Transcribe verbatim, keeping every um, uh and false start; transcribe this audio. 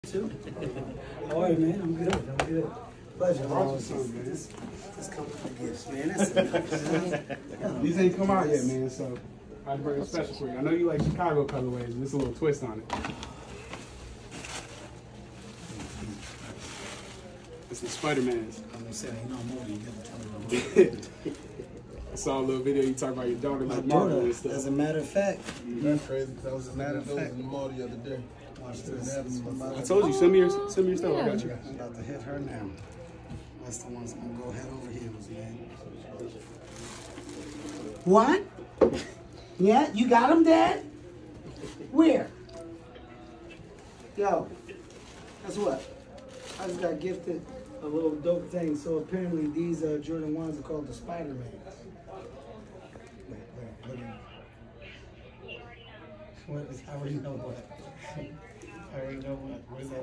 Too. All right, man. I'm good. I'm good. Pleasure. Always this, this comes with the gifts, man. That's These ain't come out yet, man. So I had to bring a special for you. I know you like Chicago colorways. There's a little twist on it. It's the Spider-Man's. I'm gonna say, ain't no more than you got to tell me. I saw a little video you talk about your daughter My like daughter, Marvel and stuff. as a matter of fact. That's crazy because I was As a matter of fact. in the mall the other day. Watch this. I told you, send me your, send me your stuff. I got you. I'm about to hit her now. That's the one that's gonna go head over heels, man. What? Yeah, you got him, Dad? Where? Yo, guess what? I just got gifted a little dope thing. So apparently these uh, Jordan ones are called the Spider-Mans. Wait, wait, look at What is, I already know what. I already know what. Where's that?